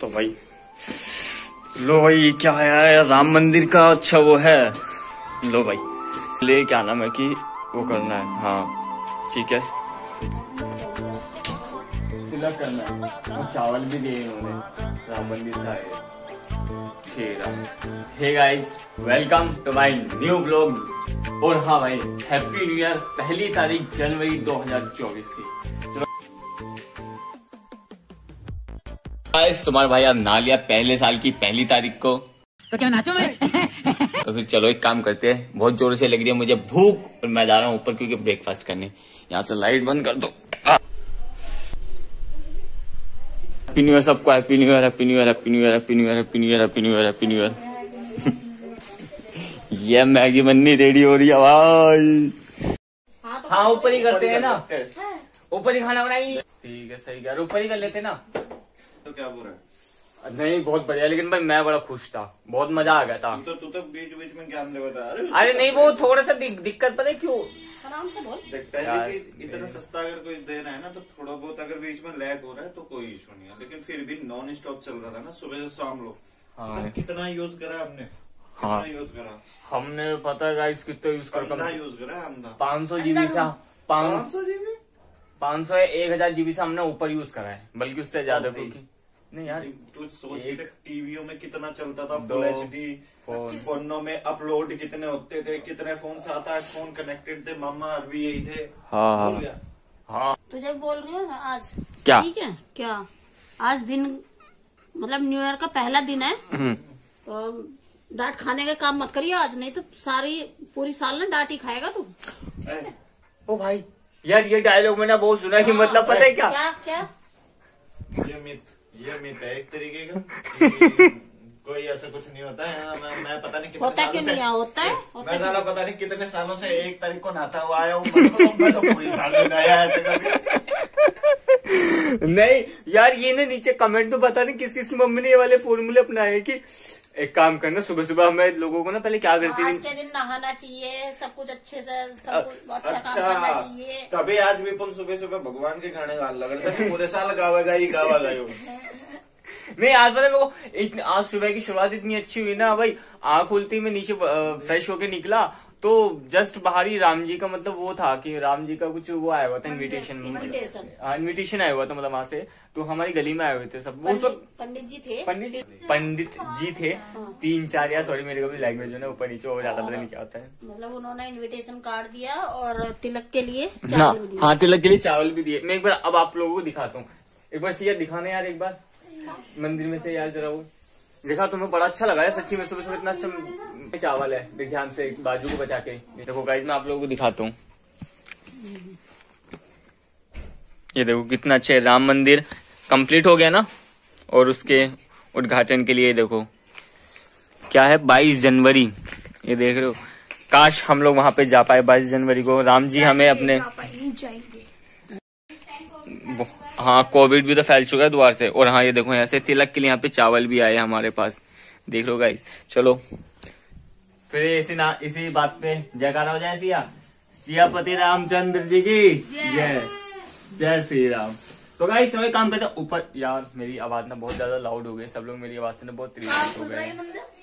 तो भाई लो भाई, क्या है राम मंदिर का अच्छा वो है। लो भाई ले, क्या नाम है कि वो करना है। हाँ ठीक है, तिलक करना है। वो चावल भी दिए इन्होंने, राम मंदिर से आए। Hey guys, welcome to my new vlog. और हाँ भाई, हैप्पी न्यू ईयर, 1 जनवरी 2024 की। चलो गाइस, तुम्हारा भाई अब नहा लिया पहले साल की 1 तारीख को, तो क्या नाचो मैं? तो फिर चलो एक काम करते हैं। बहुत जोर से लग रही है मुझे भूख, और मैं जा रहा हूँ ऊपर क्योंकि ब्रेकफास्ट करने। यहाँ से लाइट बंद कर दो। हैप्पी न्यू ईयर सबको, happy new year, happy new year, happy new year, happy new year, happy new year, happy new year, happy new year. ये मैगी बननी रेडी हो रही है भाई। हाँ ऊपर ही करते हैं ना, ऊपर ही खाना बनाएंगे। ठीक है, सही कह, ऊपर ही कर लेते ना। तो क्या बुरा है? नहीं बहुत बढ़िया, लेकिन भाई मैं बड़ा खुश था, बहुत मजा आ गया था। तू तो बीच बीच में ज्ञान दे बता। अरे नहीं, वो थोड़ा सा दिक्कत पता है क्यों? आराम से बोल। पहली चीज, इतना सस्ता अगर कोई देना है ना, तो थोड़ा बहुत अगर बीच में लैग हो रहा है तो कोई इशू नहीं है, लेकिन फिर भी नॉन स्टॉप चल रहा था ना सुबह से शाम लोग। हाँ। तो कितना यूज करा हमने? हाँ यूज करा हमने, पता है गाइस कितना यूज कर, अंधा यूज करा अंधा। 500 जीबी सा, 500 जीबी 500 या 1000 जीबी से हमने ऊपर यूज करा है, बल्कि उससे ज्यादा। क्योंकि नहीं यार, तू सोच के टीवियों में कितना चलता था, दो फुल एचडी फोन। फोनों में अपलोड कितने होते थे, कितने फोन, 7-8 फोन कनेक्टेड थे। मामा भी यही थे। हाँ भूल गया? हाँ। तुझे बोल रही हूँ ना आज, क्या? ठीक है क्या? आज दिन मतलब न्यू ईयर का पहला दिन है, तो डांट खाने का काम मत करिए आज, नहीं तो सारी पूरी साल ना डांट ही खाएगा तू। ओ भाई यार, ये डायलॉग मैंने बहुत सुना कि मतलब पता है क्या? क्या ये मिथ है एक तरीके का कि कोई ऐसा कुछ नहीं होता है। मैं पता नहीं कितने होता सालों क्यों से नहीं होता है, मैं साला पता नहीं कितने सालों से 1 तारीख को नहाता हुआ आया हूँ। मैं तो पूरी साल में नहाया है कभी। नहीं यार, ये ना नीचे कमेंट में बता नहीं किस किस की मम्मी ने ये वाले फॉर्मूले अपनाए कि एक काम करना, सुबह सुबह हमें लोगों को ना पहले क्या करती आज थी, के दिन नहाना चाहिए, सब कुछ अच्छे से, सब कुछ अच्छा काम करना चाहिए। तभी आज विपुल सुबह सुबह भगवान के गाने गा लग रहा था, पूरे साल गावा गाई। नहीं आज पता है मेरे को, आज सुबह की शुरुआत इतनी अच्छी हुई ना भाई। आँख खुलती मैं नीचे फ्रेश होके निकला, तो जस्ट बाहर ही राम जी का मतलब वो था कि राम जी का कुछ वो आया हुआ था, इनविटेशन आया हुआ था, मतलब वहां से। तो हमारी गली में आए हुए थे सब। पंडित जी थे, पंडित जी थे 3-4, या सॉरी मेरे को भी लैंग्वेज है ऊपर नीचे हो जाता, पता नहीं क्या होता है। मतलब उन्होंने इनविटेशन कार्ड दिया और तिलक के लिए हाँ, चावल भी दिया। हाँ तिलक के लिए चावल भी दिए। मैं एक बार अब आप लोगों को दिखाता हूँ, एक बार सिया दिखाना यार, एक बार मंदिर में से यार जरा वो देखा, तुम्हें बड़ा अच्छा लगा है सच्ची में। सुबह सुबह इतना अच्छा चावल है, देख ध्यान से, बाजू को बचा के देखो गाइस, मैं आप लोगों को दिखाता हूँ। ये देखो कितना अच्छा है, राम मंदिर कंप्लीट हो गया ना, और उसके उद्घाटन के लिए देखो क्या है, 22 जनवरी। ये देख रहे हो, काश हम लोग वहां पे जा पाए 22 जनवरी को। राम जी हमें अपने, हाँ कोविड भी तो फैल चुका है द्वार से। और हाँ ये देखो, यहाँ से तिलक के लिए यहाँ पे चावल भी आए हमारे पास, देख लो गाइस। चलो फिर इसी बात पे जयकारा हो जाए। सियापति रामचंद्र जी की जय, जय श्री राम। तो गाइस चलो काम करते ऊपर। यार मेरी आवाज ना बहुत ज्यादा लाउड हो गई, सब लोग मेरी आवाज से ना बहुत इरिटेट हो गए।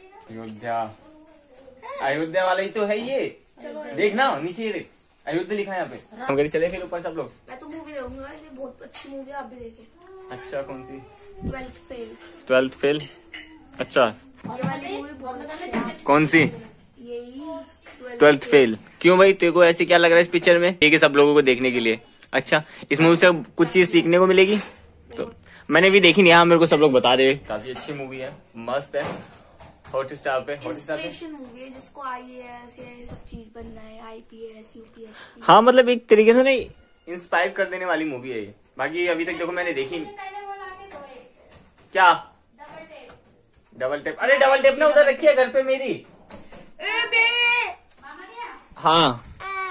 अयोध्या वाला ही तो है ये, देखना नीचे ये देख, अयोध्या लिखा है यहाँ पे। हम घर चले फिर ऊपर सब लोग। मैं तो मूवी देखूंगा, ये बहुत अच्छी मूवी है, आप भी देखें। अच्छा कौन सी? 12th fail. 12th फेल, अच्छा ये वाली मूवी बहुत अच्छी है। कौन सी? यही 12th फेल। क्यों भाई, तेरे को ऐसे क्या लग रहा है इस पिक्चर में? ठीक है, सब लोगों को देखने के लिए। अच्छा, इस मूवी से कुछ चीज सीखने को मिलेगी? तो मैंने भी देखी नहीं, हाँ मेरे को सब लोग बता रहे काफी अच्छी मूवी है, मस्त है। हॉटस्टार पे इंस्पिरेशन मूवी है, जिसको IAS ये सब चीज बनना है, IPS UPSC। हाँ मतलब एक तरीके से नहीं, इंस्पायर कर देने वाली मूवी है ये। बाकी अभी तक देखो मैंने देखी क्या, डबल टेप। अरे डबल टेप ना उधर रखी है घर पे मेरी। हाँ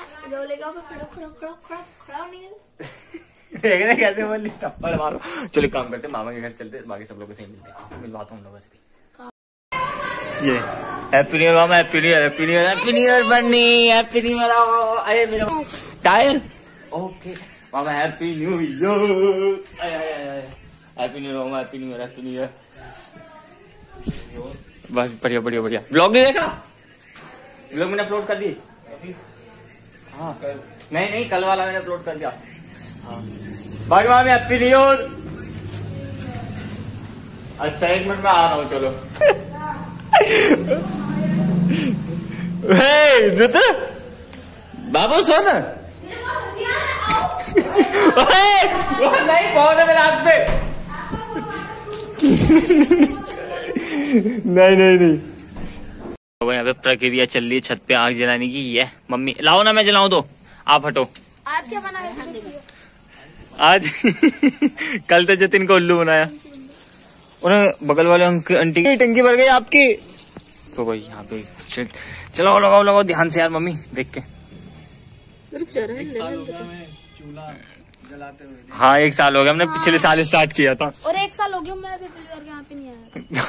देख रहे कैसे बोली, थप्पड़ मारो। चलो काम करते, मामा के घर चलते, बाकी सब लोगों से मिलते, मिलवाता हूँ लोगों से भी। ये हैप्पी न्यू ईयर मामा, happy new year, happy new year, happy new year Bunny, happy new year. अरे मेरा टायर, ओके मामा happy new year. Happy new year, happy new year, happy new year. बस बढ़िया बढ़िया बढ़िया। ब्लॉग नहीं देखा? ब्लॉग मैंने अपलोड कर दी। हाँ नहीं नहीं, कल वाला मैंने अपलोड कर दिया। हाँ भगवान में हैप्पी न्यू ईयर। अच्छा 1 मिनट में आ रहा हूँ, चलो। रुद्र बाबू सो ना। नहीं फोन है मेरे हाथ पे। नहीं तो यहाँ पे प्रक्रिया चल रही है छत पे आग जलाने की। ये मम्मी लाओ ना, मैं जलाऊं तो आप हटो। आज क्या बना है? आज कल तो जतिन को उल्लू बनाया उन्हें, बगल वाले आंटी की टंकी भर गई आपकी। तो भाई यहाँ पे चलो लगाओ लगाओ ध्यान से यार मम्मी देख के। रुक जा रहा है चूल्हा जलाते हुए। हाँ 1 साल हो गया, हमने पिछले साल स्टार्ट किया था। और 1 साल हो गया मैं अभी यहाँ पे नहीं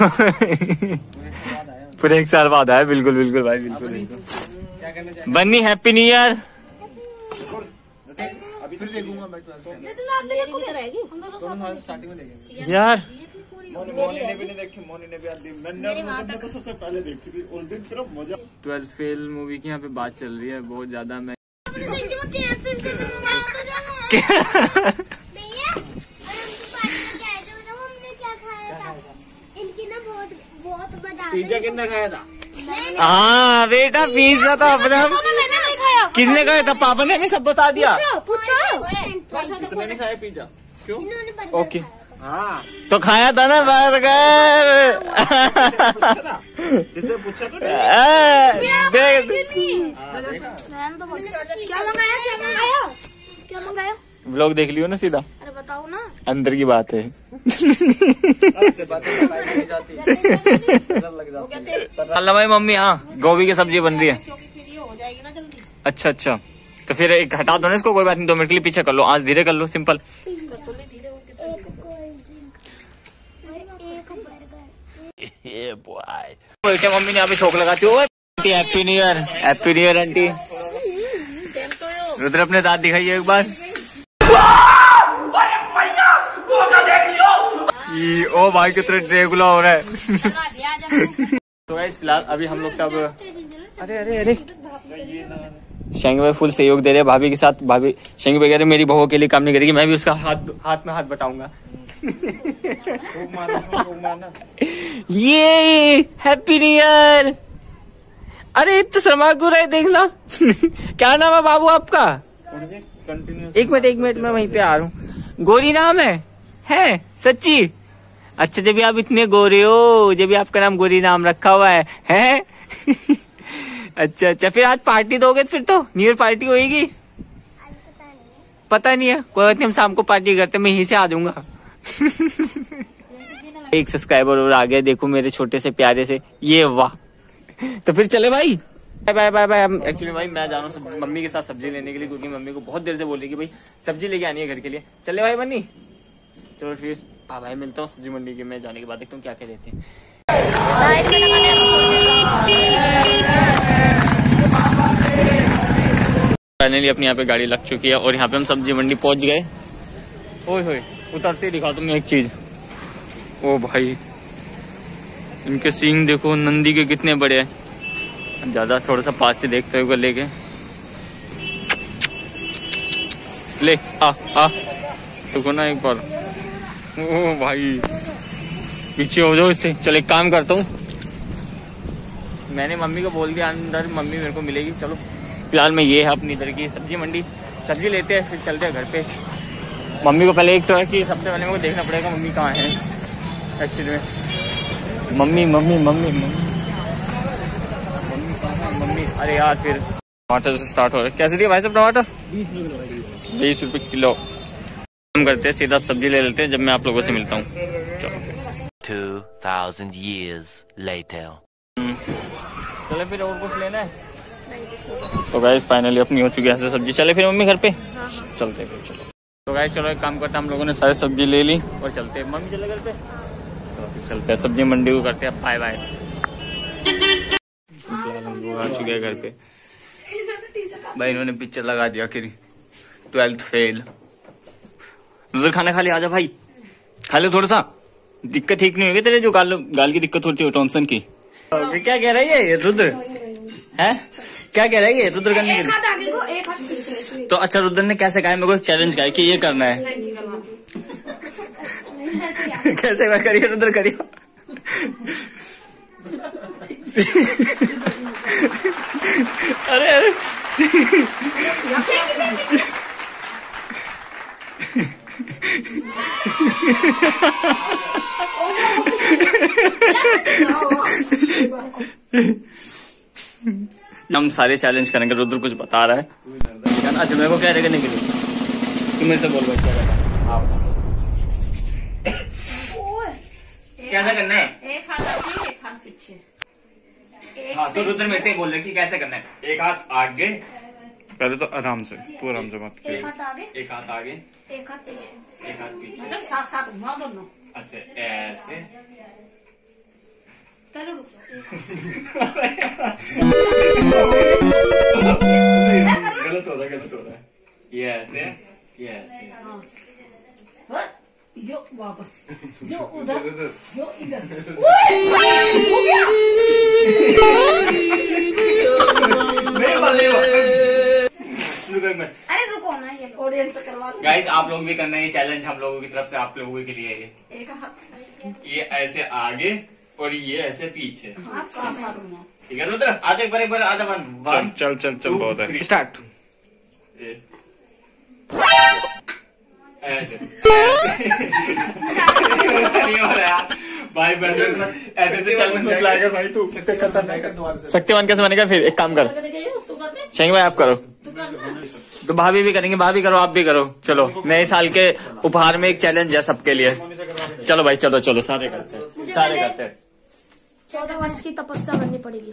आया। पूरे 1 साल बाद आया। बिल्कुल बिल्कुल भाई, बिल्कुल बिल्कुल। क्या करना चाहिए? Bunny happy new year. अभी फिर देखूंगा मैं 12th में। स्टार्टिंग में देखेंगे यार मोनी ने भी नहीं देखी, मोनी ने भी आज दिन मैंने तो सबसे पहले देखी थी उस दिन। तरफ मजा 12 फेल मूवी की यहाँ पे बात चल रही है बहुत ज्यादा। मैं पिज्जा कितना खाया था? हाँ बेटा पिज्जा तो अपना मैंने नहीं खाया। किसने कहा था? पापा ने हमें सब बता दिया। पूछो। किसने नहीं खाया पिज्जा? क्यों? ओके हाँ तो खाया था ना बर्गर। जिससे पूछा तो देख क्या मंगाया? ब्लॉग देख लियो ना सीधा, अरे बताओ ना। अंदर की बात है। अल्लाह भाई मम्मी हाँ गोभी की सब्जी बन रही है। हो जाएगी ना जल्दी। अच्छा अच्छा तो फिर एक हटा दो ना इसको, कोई बात नहीं 2 मिनट के लिए पीछे कर लो, आज धीरे कर लो सिंपल। बेटे मम्मी ने यहाँ पे छोक लगाती हो। Happy new year, happy new year आंटी। रुद्र अपने दांत दिखाइए एक बार। ओ भाई कितना ड्रेगुला हो रहा है। तो गाइस फिलहाल अभी हम लोग सब अरे शेंगे भाई फुल सहयोग दे रहे हैं भाभी के साथ। भाभी शेंगे भाई कह रहे मेरी बहू के लिए काम नहीं करेगी, मैं भी उसका हाथ में हाथ बटाऊंगा। ये हैप्पी न्यू ईयर। अरे इतना शर्मा क्यों रहे देखना। क्या नाम है बाबू आपका? एक मिनट मैं वहीं पे आ रहा हूँ। गोरी नाम है सच्ची? अच्छा जब भी आप इतने गोरे हो, जब भी आपका नाम गोरी नाम रखा हुआ है? अच्छा फिर आज पार्टी दोगे? फिर तो न्यू ईयर पार्टी होगी। पता नहीं है, कोई बात नहीं हम शाम को पार्टी करते, मैं यहीं से आ जाऊंगा। एक सब्सक्राइबर और आ गया देखो मेरे छोटे से प्यारे से, ये वाह। तो फिर चले भाई, बाय बाय बाय। हम एक्चुअली भाई मैं जा रहा हूँ मम्मी के साथ सब्जी लेने के लिए, क्योंकि मम्मी को बहुत देर से बोल रही कि भाई सब्जी लेके आनी है घर के लिए। चले भाई बन्नी, चलो फिर हाँ भाई मिलता हूँ सब्जी मंडी के में जाने के बाद, देखता हूँ क्या क्या देते हैं। फाइनली अपनी यहाँ पे गाड़ी लग चुकी है और यहाँ पे हम सब्जी मंडी पहुंच गए। ओए होए उतरते दिखा तुम्हें एक चीज। ओ भाई इनके सींग देखो नंदी के कितने बड़े हैं। ज्यादा थोड़ा सा पास से देखते हुए लेके ले आ देखो ना एक बार। ओ भाई पीछे हो जाओ इससे। चल एक काम करता हूँ, मैंने मम्मी को बोल दिया अंदर मम्मी मेरे को मिलेगी। चलो फिलहाल में ये है अपनी इधर की सब्जी मंडी, सब्जी लेते हैं फिर चलते हैं घर पे। मम्मी को पहले एक तो है कि सबसे पहले मेरे को देखना पड़ेगा मम्मी कहाँ है एक्चुअली में। मम्मी अरे यार फिर टमाटर से स्टार्ट हो रहा है। कैसे दिए भाई साहब टमाटर? 20 रुपए किलो। हम करते हैं सीधा सब्जी ले लेते हैं जब मैं आप लोगों से मिलता हूँ। चलो 2000 years later. चले फिर और कुछ लेना है? तो गाइस फाइनली अपनी हो चुकी है सब्जी। चले फिर मम्मी घर पे चलते फिर। चलो तो गाइस चलो एक काम करते हैं, हम लोगों ने सारी सब्जी ले ली और चलते हैं। मम्मी चले घर पे, तो फिर चलते हैं सब्जी मंडी को करते हैं बाय बाय। हम लोग आ चुके हैं घर पे। भाई इन्होंने पिक्चर लगा दिया कि 12th फेल। खाना खा लिया, आजा भाई खा लो थोड़ा सा, दिक्कत ठीक नहीं होगी तेरे जो गाल की दिक्कत होती है टॉन्सन की। क्या कह रही है ये रुद्र है, क्या कह रही है रुद्र करने के लिए? आगे को एक हाथ पीछे। तो अच्छा रुद्र ने कैसे कहा, मेरे को एक चैलेंज कहा कि ये करना है। कैसे मैं करिए रुद्र करिए। अरे अरे हम सारे चैलेंज करेंगे। रुद्र कुछ बता रहा है। अच्छा मेरे को क्या करने के लिए, तुम मेरे से बोल भाई क्या करना है? कैसा करना है? एक हाथ आगे एक हाथ पीछे। हाँ तो रुद्र मेरे से बोल रहे कि कैसे करना है। एक हाथ आगे, पहले तो आराम से, तू आराम से बात कर। एक हाथ आगे एक हाथ आगे, एक हाथ पीछे। एक हाथ पीछे। मतलब साथ साथ घुमा दोनों। अच्छा ऐसे। पहले रुक गलत हो रहा है, गलत हो रहा है। ये ऐसे, ये ऐसे। यो वापस, यो उधर, यो इधर। अरे रुको ना, ये लो। ऑडियंस से करवा लो। गाइस आप लोग भी करना है ये चैलेंज, हम लोगों की तरफ से आप लोगों के लिए है एक हाथ ये ऐसे आगे और ये ऐसे पीछे। आप साथ साथ घुमाओ। ठीक है रुद्र, आधे एक बार आधा वन। चल चल चल बहुत है, स्टार्ट। ऐसे नहीं हो रहा भाई, ऐसे से चल मत लाएगा भाई तू। शक्तिमान कैसे बनेगा फिर? एक काम कर तू करते, शेंग भाई आप करो, तू करते। तो भाभी भी करेंगे, भाभी करो आप भी करो। चलो नए साल के उपहार में एक चैलेंज है सबके लिए। चलो भाई चलो चलो सारे करते हैं, सारे करते हैं। 14 वर्ष की तपस्या करनी पड़ेगी।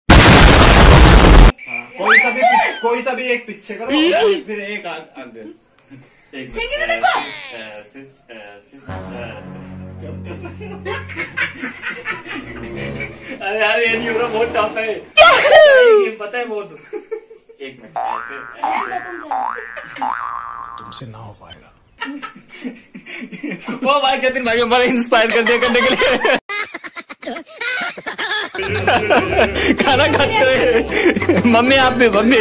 कोई सा भी एक पीछे करो, फिर एक आगे। एक ऐसे ऐसे ऐसे। अरे यार ये नहीं हो रहा, बहुत टफ है ये, पता है बहुत। एक मिनट ऐसे तुमसे ना हो पाएगा। वो भाई जतिन भाई हमारा इंस्पायर कर दिया करने के लिए। खाना खाते हुए मम्मी आप भी, मम्मी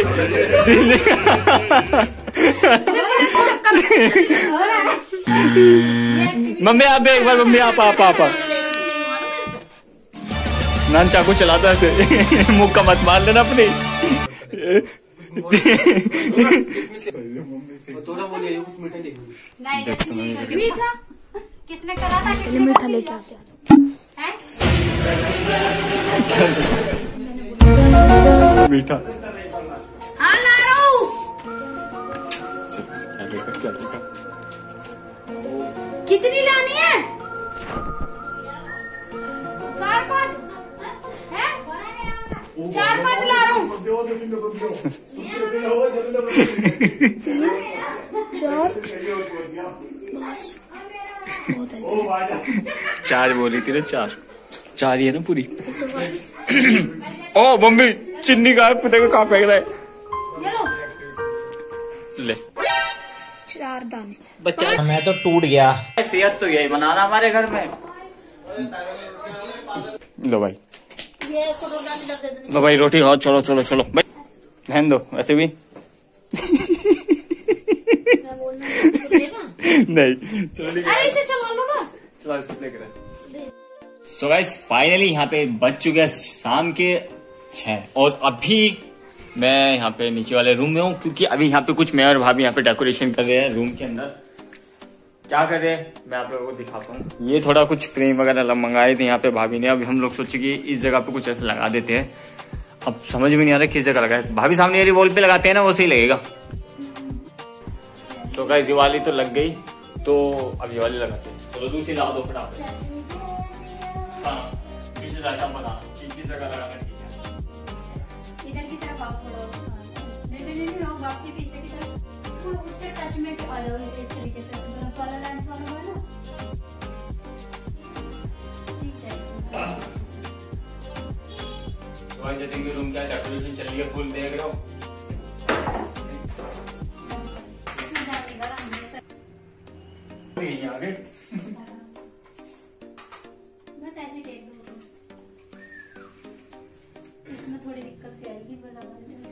मम्मी आप भी एक बार, मम्मी आप नान चाकू चलाता है मुंह का मत मार लेना अपनी। मीठा किसने करा था? मीठा लेके आते हैं। मीठा हाँ ला रहा हूँ। कितनी लानी है? 4-5 है? 4-5 ला रहा हूँ। 4 बस बहुत है। 4 बोली थी ना, 4 ही है ना पूरी। ओ मम्मी चिन्नी का देखो कहाँ फेंक रहा है। ये लो। ले 4 दाने। बच्चा मैं तो टूट गया। सेहत तो यही बनाना हमारे घर में। लो भाई, ये फोटो डाल दे देने। लो भाई रोटी खाओ, चलो चलो चलो भाई, रहने दो वैसे भी। मैं बोलना नहीं चलो अरे इसे चला लो ना। सो गाइस फाइनली यहाँ पे बज चुके हैं शाम के 6 और अभी मैं यहाँ पे नीचे वाले रूम में हूँ, क्योंकि अभी यहाँ पे कुछ मैं और भाभी यहाँ पे डेकोरेशन कर रहे हैं रूम के अंदर। क्या कर रहे हैं मैं आप लोगों को दिखाता हूँ। ये थोड़ा कुछ फ्रेम वगैरह मंगाए थे यहाँ पे भाभी ने। अभी हम लोग सोचे कि इस जगह पे कुछ ऐसे लगा देते हैं। अब समझ में नहीं आ रहा किस जगह लगाए। भाभी सामने वाली वॉल पे लगाते हैं ना, वो सही लगेगा। सो गाइस दिवाली तो लग गई, तो अब दिवाली लगाते हैं। चलो दूसरी लगा दो फटाफट। हाँ किसी जगह बता किस जगह लगाना ठीक है। इधर की तरफ आओ थोड़ा। नहीं आओ वापसी पीछे की तरफ। उसके टच में आ जाओ एक तरीके से। वाला लैंड वाला है ना, ठीक है। तो आज जतिन के रूम क्या डेकोरेशन चल रही है, फुल देख रहे हो। आगे पर लगा देते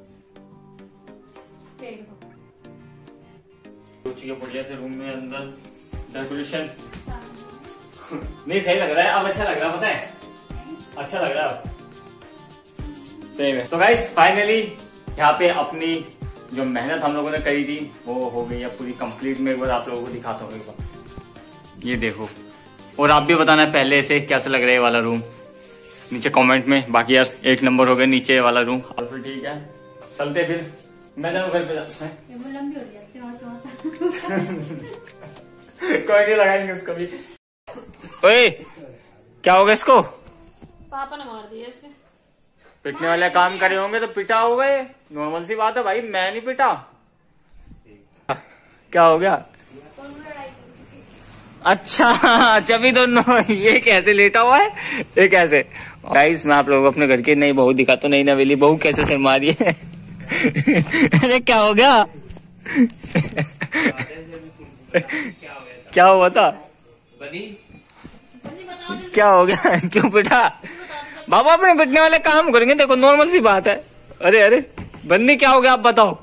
देखो रुचि के बढ़िया से रूम में अंदर डेकोरेशन नहीं सही लग रहा है अब, अच्छा लग रहा है, पता है अच्छा लग रहा है अब सही में। तो गाइस फाइनली यहाँ पे अपनी जो मेहनत हम लोगों ने करी थी वो हो गई है पूरी कंप्लीट। में एक बार आप लोगों को दिखाता हूँ एक बार, ये देखो। और आप भी बताना पहले से कैसा लग रहा है ये वाला रूम नीचे कमेंट में। बाकी यार 1 नंबर हो गया नीचे वाला रूम। और फिर ठीक है चलते फिर मैं जाऊँ घर पे जाता ये वो लंबी हो जाती है वहां से वहां कोई नहीं लगाएंगे उसको भी। ओए क्या होगा इसको? पापा ने मार दिया इसमें। पिटने वाले काम करे होंगे तो पिटा होगा, ये नॉर्मल सी बात है भाई, मैं नहीं पिटा। क्या हो गया? अच्छा जब दोनों ये कैसे लेटा हुआ है, ये कैसे? गाइस मैं आप लोगों को अपने घर की नई बहू दिखाता हूँ, नई नवेली बहू कैसे शर्मा रही है। अरे क्या हो गया? क्या हुआ था? क्या हो गया? क्यों पिटा? बाबा अपने पिटने वाले काम करेंगे, देखो नॉर्मल सी बात है। अरे अरे बंदी क्या हो गया आप बताओ?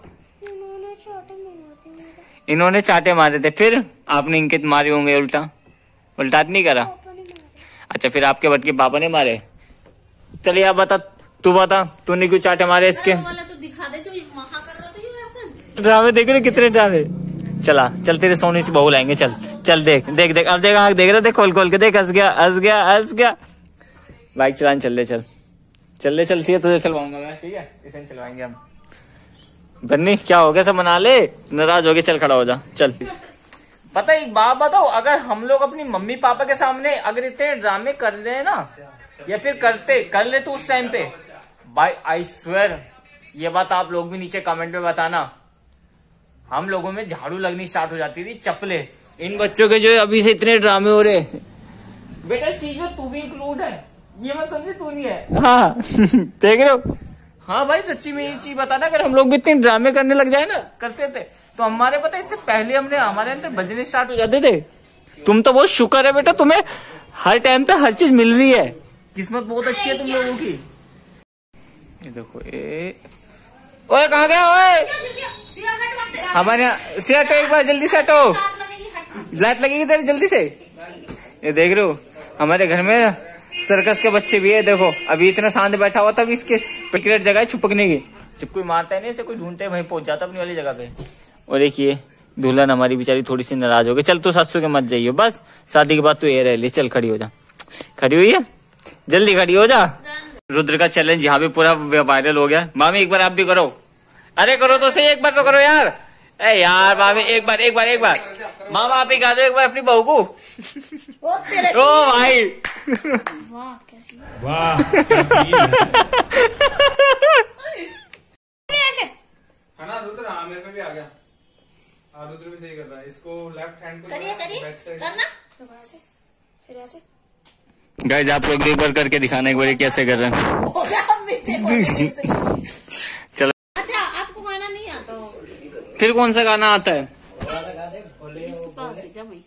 इन्होंने चाटे मारे थे, फिर आपने इनके मारे होंगे उल्टा उल्टा नहीं करा। अच्छा फिर आपके बट के पापा ने मारे। चलिए आप बता, तू बता तूने क्यों चाटे मारे इसके? वाला तो दिखा दे जो वहां कर रहा था ये एक्शन। ड्रामे देख रहे कितने ड्रामे। चला चल तेरे सोने से बहू लाएंगे, चल चल देख देख देख अब देख आँख देख रहा, देख खोल खोल के देख, हंस गया हंस गया हंस गया। बाइक चलाने चल ले, चल चल ले, चल सी तुझे चलवाऊंगा मैं, ठीक है इसे चलवाएंगे हम। बन्नी क्या हो गया, सब मना ले, नाराज हो गए, चल खड़ा हो जा चल। पता है एक बात बताओ, अगर हम लोग अपनी मम्मी पापा के सामने अगर इतने ड्रामे कर रहे हैं ना, या फिर कर ले तो उस टाइम पे बाय आई स्वेयर, ये बात आप लोग भी नीचे कमेंट में बताना, हम लोगों में झाड़ू लगनी स्टार्ट हो जाती थी, चप्पले। इन बच्चों के जो अभी से इतने ड्रामे हो रहे। बेटा इस चीज में तू भी इंक्लूड है, ये मत समझे तू नहीं है। हाँ देख रहे हो? हाँ भाई सच्ची में ये चीज बताना, अगर हम लोग भी इतने ड्रामे करने लग जाए ना, करते थे तो हमारे पता इससे पहले हमारे अंदर बजने स्टार्ट हो जाते थे। तुम तो बहुत शुक्र है बेटा, तुम्हें हर टाइम पे हर चीज मिल रही है, किस्मत बहुत अच्छी है तुम लोगों की। ये देखो ओए कहाँ गया ओए? हमारे यहाँ से हटो एक बार, जल्दी से हटो, लाइट लगेगी तेरी जल्दी से। ये देख रहे हो हमारे घर में सर्कस के बच्चे भी है, देखो अभी इतना शांत बैठा हुआ था, अभी इसके सीक्रेट जगह है छुपकने की, जब कोई मारता है नहीं इसे कोई ढूंढते वहीं पहुंच जाता अपनी वाली जगह पे। और देखिए दुल्हन हमारी बेचारी थोड़ी सी नाराज हो गई। चल तू सासू के मत जाइयो, बस शादी के बाद तू ये रह ले, चल खड़ी हो जा, खड़ी हुई है जल्दी खड़ी हो जा। रुद्र का चैलेंज यहाँ पे पूरा वायरल हो गया। मामी एक बार आप भी करो, अरे करो तो सही, एक बार तो करो यार। ए यार मामी एक बार मामा आप ही गा दो एक बार अपनी बहू को। ओ भाई वाह कैसी है ना रुद्र? हाँ मेरे पे भी आ गया। हाँ रुद्र भी सही कर रहा है, इसको लेफ्ट हैंड को करिए करना फिर ऐसे गाइस आप लोग एक बार करके दिखाना एक बार कैसे कर रहे हैं। चलो अच्छा आपको गाना नहीं आता? फिर कौन सा गाना आता है? इसके पास है जब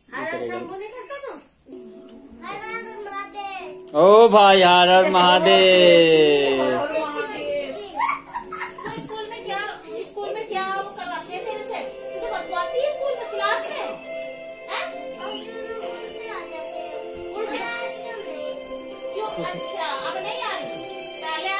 ओ भाई हर हर महादेव। स्कूल में क्या वो करवाते हैं तेरे से? तुझे बतवाती है स्कूल में क्लास में? क्यों? अच्छा अब नहीं आ रही, पहले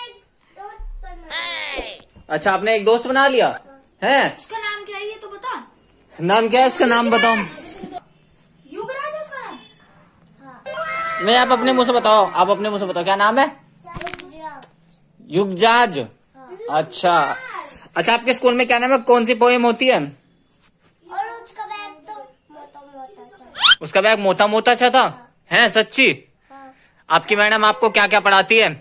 अच्छा आपने एक दोस्त बना लिया है? उसका नाम क्या है ये तो बता। नाम क्या है उसका, नाम बताओ। युगराज है उसका नाम? नहीं आप अपने मुंह से बताओ, आप अपने मुंह से बताओ क्या नाम है? युगजाज। अच्छा अच्छा आपके स्कूल में क्या नाम है, कौन सी पोएम होती है? और उसका बैग तो मोटा मोटा उसका बैग मोटा मोटा अच्छा था है? सच्ची? आपकी मैडम आपको क्या क्या पढ़ाती है?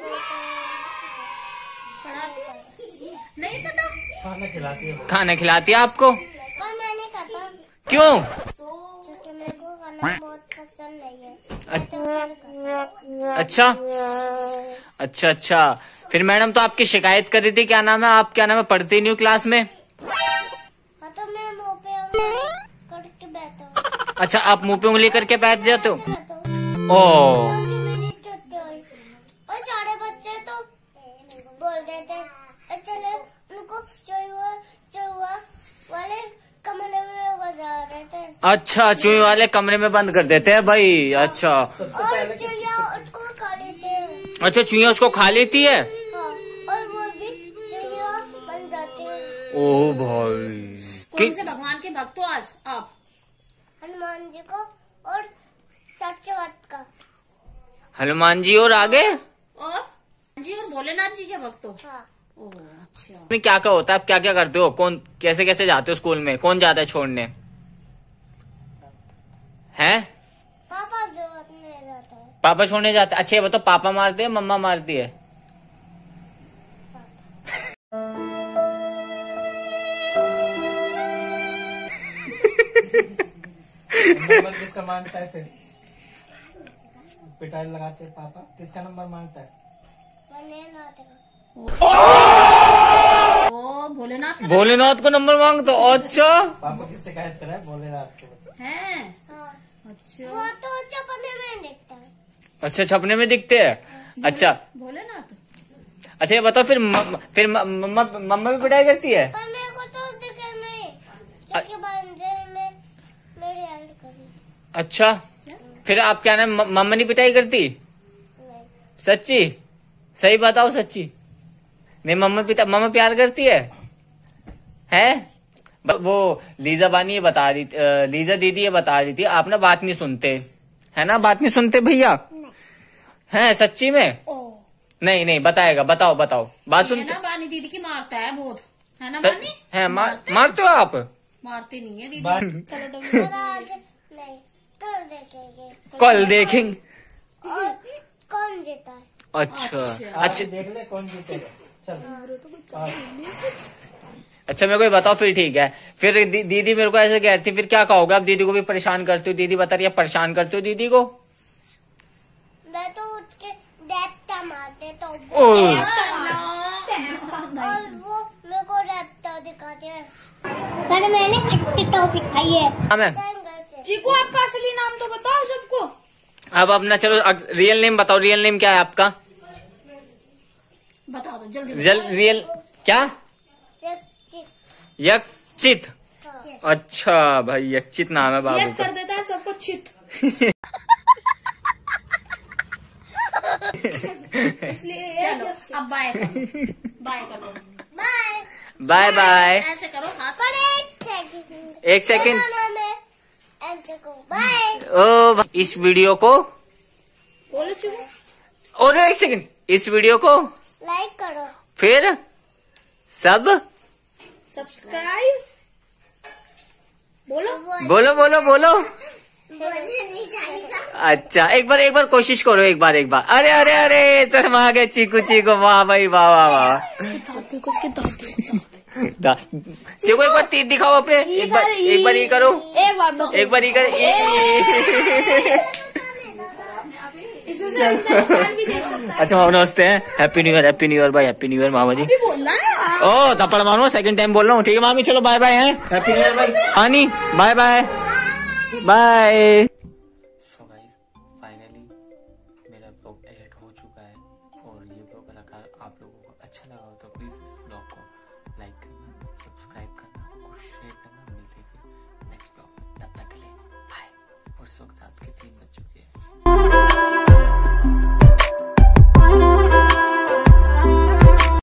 नहीं पता। खाना खिलाती है आपको? पर मैंने कहा क्यों? क्योंकि मेरे को खाना बहुत पसंद नहीं है। अच्छा अच्छा अच्छा फिर मैडम तो आपकी शिकायत कर रही थी, क्या नाम है आप, क्या नाम है पढ़ती नहीं हो क्लास में? हाँ तो मैं मुंह पे उंगली करके बैठा हूँ। अच्छा आप मुंह पे उंगली करके बैठ जाते हो? बैठा हूँ। ओ क्योंकि मेरी छुट्टी हुई और सारे बच्चे तो चुहा वाले कमरे में बजा रहे थे अच्छा, चूहे वाले कमरे में बंद कर देते हैं भाई। अच्छा और चुहिया उसको खा लेते हैं। अच्छा, चूहिया उसको खा लेती है। हाँ, और वो भी चुहिया बन जाते हैं। ओ भाई, कौन से भगवान के भक्त हो आज आप? हनुमान जी को और चक्रवत का। हनुमान जी और आगे और जी और भोलेनाथ जी के भक्त हो? हाँ, ओह अच्छा। में क्या क्या होता है, आप क्या क्या करते हो, कौन कैसे कैसे जाते हो स्कूल में, कौन जाता है छोड़ने? हैं? पापा जो अपने जाता है। पापा छोड़ने जाते हैं। अच्छा ये बताओ, पापा मारते हैं मम्मा मारती है? नंबर किसका मांगता है फिर? पिटाई लगाते हैं पापा, किसका नंबर मांगता है? भोलेनाथ का। ओ भोलेनाथ भोलेनाथ को नंबर मांगते हो? अच्छा, पापा की शिकायत करा है भोलेनाथ को। है। हाँ, अच्छा वो तो चपने में दिखता है। अच्छा छपने में दिखते हैं। अच्छा भोलेनाथ। अच्छा ये बताओ, फिर मम्मा मम्मा भी पिटाई करती है? पर मेरे को तो दिखा नहीं, क्योंकि बंदे में मेरी हेल्प करी। अच्छा, फिर आप क्या नाम, मम्मा नहीं पिटाई करती? नहीं, सच्ची? सही बताओ सच्ची। नहीं, मम्मा प्यार करती है? वो लीजा बानी ये बता रही लीजा दीदी ये बता रही थी, आप ना बात नहीं सुनते, है ना? बात नहीं सुनते भैया? हैं सच्ची में? नहीं नहीं, बताएगा, बताओ बताओ, बात ये सुनते ना बानी दीदी की मारता है बहुत, है ना सच- बानी? हैं मारते हो आप? मारती नहीं है दीदी। बात चलो डब्बू। पर आज नहीं, कल देखेंगे। कल देखेंगे। और कौन जीता है? अच्छा आज अच्छा देख ले कौन जीतेगा। चल अच्छा, मेरे को ये बताओ फिर, ठीक है। फिर दीदी मेरे को ऐसे कह रही थी, फिर क्या कहोगे? आप दीदी को भी परेशान करते हो, दीदी बता रही है परेशान करते हो दीदी को? मैं तो उसके डेप्टा मारते तो ओह, और वो मेरे को डेप्टा दिखाते हैं। पर मैंने खट्टी टॉफी खाई है। हाँ मैम, चीकू आपका असली नाम तो बताओ सबको। अब अपना चलो रियल नेम बताओ, रियल नेम क्या है आपका? बता दो जल्दी। रियल क्या? यक्षित। अच्छा भाई, यक्षित नाम है बाबू का। कर देता है सबको चित। इसलिए चलो अब बाय बाय कर दो। Bye bye bye. ऐसे करो हाथ। पर एक सेकंड, एक सेकंड। बाय। ओ इस वीडियो को, बोलो चीकू। और एक सेकंड, इस वीडियो को लाइक करो। फिर सब सब्सक्राइब बोलो। बोलो बोलो बोलो। बोलने नहीं चाहिए। अच्छा एक बार कोशिश करो, एक बार। अरे अरे अरे, शर्मा गए चीकू चीकू, वाह भाई वाह वाह वाह। चीकू एक बार तीर दिखाओ अपने, एक बार ये करो, एक बार बस। एक बार ये कर। इसमें से इंसान भी देख सकता है। अच्छा मामा नमस्ते हैं, हैप्पी न्यू ईयर भाई, हैप्पी न्यू ईयर मामा जी। बोलना है। ओ थप्पड़ मारो, सेकंड टाइम बोल रहा हूँ, ठीक है मामी, चलो बाय बाय है, हैप्पी न्यू ईयर भाई। Honey bye bye bye. So guys finally मेरा ब्लॉग एडिट हो चुका है, और ये ब्लॉग अगर आप लोगों को अच्छा लगा हो तो प्लीज इस ब्लॉग को लाइक करना, सब्सक्राइब करना और शेयर करना। मिलते हैं फिर नेक्स्ट ब्लॉग में, तब तक के लिए बाय। और इस वक्त रात के 3 बज चुके हैं।